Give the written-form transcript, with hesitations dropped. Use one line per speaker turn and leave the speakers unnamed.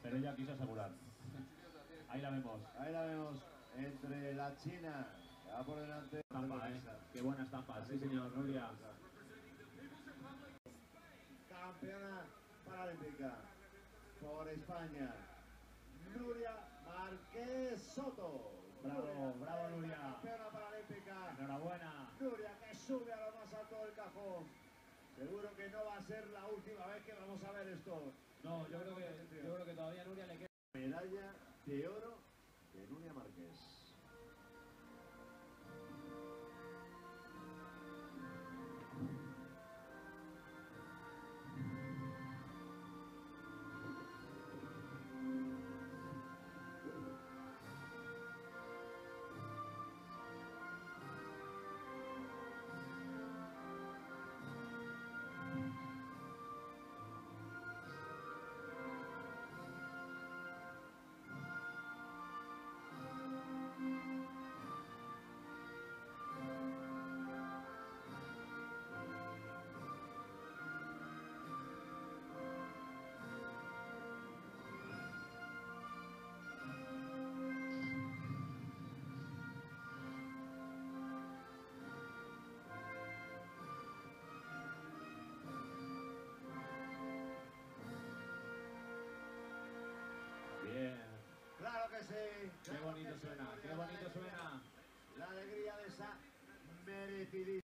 pero ella quiso asegurar. Ahí la vemos.
Ahí la vemos, entre la China, que va por delante.
Estampa, qué buena estampa, sí señor, Nuria.
Campeona paralímpica por España, Nuria Márquez Soto.
Bravo, bravo Nuria.
Campeona paralímpica.
Enhorabuena.
Nuria, que sube a lo más alto del cajón. Seguro que no va a ser la última vez que vamos a ver esto.
No, yo creo que todavía a Nuria le queda.
Medalla de oro de Nuria Márquez.
Bien.
Claro que sí.
Qué bonito suena, qué bonito suena.
La alegría de esa merecidísima.